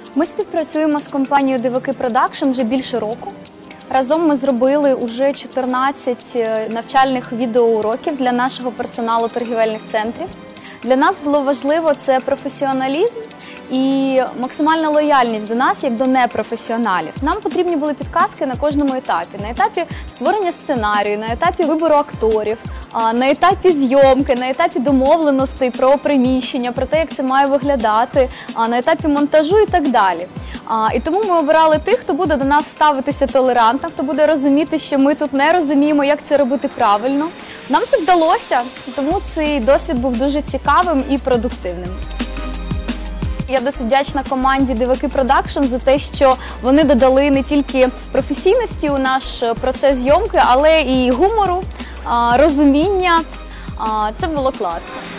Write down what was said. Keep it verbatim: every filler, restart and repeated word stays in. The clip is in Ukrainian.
Ми співпрацюємо з компанією Диваки Продакшн вже більше року. Разом ми зробили вже чотирнадцять навчальних відеоуроків для нашого персоналу торгівельних центрів. Для нас було важливо це професіоналізм і максимальна лояльність до нас, як до непрофесіоналів. Нам потрібні були підказки на кожному етапі. На етапі створення сценарію, на етапі вибору акторів, на етапі зйомки, на етапі домовленостей про приміщення, про те, як це має виглядати, на етапі монтажу і так далі. І тому ми обирали тих, хто буде до нас ставитися толерантно, хто буде розуміти, що ми тут не розуміємо, як це робити правильно. Нам це вдалося, тому цей досвід був дуже цікавим і продуктивним. Я досить вдячна команді Диваки Продакшн за те, що вони додали не тільки професійності у наш процес зйомки, але і гумору, розуміння. Це було класно.